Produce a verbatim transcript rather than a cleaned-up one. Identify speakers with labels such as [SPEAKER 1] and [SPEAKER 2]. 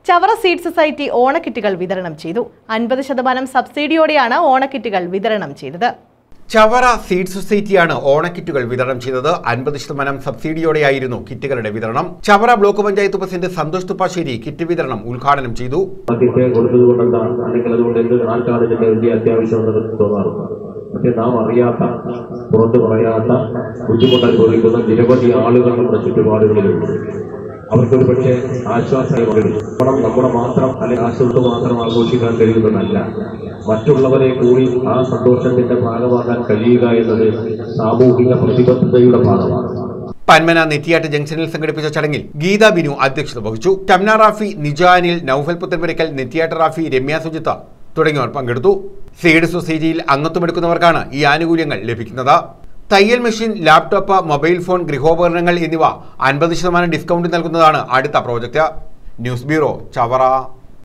[SPEAKER 1] Chavara seed society ഓണക്കിറ്റുകൾ വിതരണം ചെയ്തു. അൻപത് ശതമാനം സബ്സിഡിയോടെയാണ് ഓണക്കിറ്റുകൾ വിതരണം ചെയ്തത്.
[SPEAKER 2] ചവറ സീഡ് സൊസൈറ്റിയാണ് ഓണക്കിറ്റുകൾ വിതരണം ചെയ്തത്. അൻപത് ശതമാനം സബ്സിഡിയോടെയായിരുന്നു കിറ്റുകളുടെ വിതരണം. Chavara block panchayat president Santhosh Thuppasseri kit വിതരണം ഉദ്ഘാടനം ചെയ്തു.
[SPEAKER 3] പക്ഷെ നാം അറിയാത്ത, പുറത്തു പറയാത്ത, ബുദ്ധിമുട്ട് അനുഭവിക്കുന്ന നിരവധി ആളുകൾ നമ്മുടെ ചുറ്റുപാടുകളിലുണ്ട്. അവർക്കൊരു പക്ഷേ ആശ്വാസമായി ഓണം നമ്മുടെ മാത്രം അല്ലെങ്കിൽ ആശ്വാസം മാത്രം ആഘോഷിക്കാൻ കഴിയുന്നതല്ല, മറ്റുള്ളവരെ കൂടി ആ സന്തോഷത്തിന്റെ ഭാഗമാകാൻ കഴിയുക എന്നത് സാമൂഹിക പ്രതിബദ്ധതയുടെ ഭാഗമാണ്.
[SPEAKER 2] പന്മന നെറ്റിയാട്ട് ജംഗ്ഷനിൽ സംഘടിപ്പിച്ച ചടങ്ങിൽ ഗീത ബിനു അധ്യക്ഷത വഹിച്ചു. ടംന റാഫി, നിജാനിൽ, നൌഫൽ പുത്തൻപുരക്കൽ, നെറ്റിയാട്ട് റാഫി, രമ്യ സുജിത്ത തുടങ്ങിയവർ പങ്കെടുത്തു. സീഡ് സൊസൈറ്റിയിൽ അംഗത്വമെടുക്കുന്നവർക്കാണ് ഈ ആനുകൂല്യങ്ങൾ ലഭിക്കുന്നത്. തയ്യൽ മെഷീൻ, ലാപ്ടോപ്പ്, മൊബൈൽ ഫോൺ, ഗൃഹോപകരണങ്ങൾ എന്നിവ അൻപത് ശതമാനം ഡിസ്കൗണ്ട് നൽകുന്നതാണ് അടുത്ത പ്രോജക്റ്റ്. News bureau, Chavara.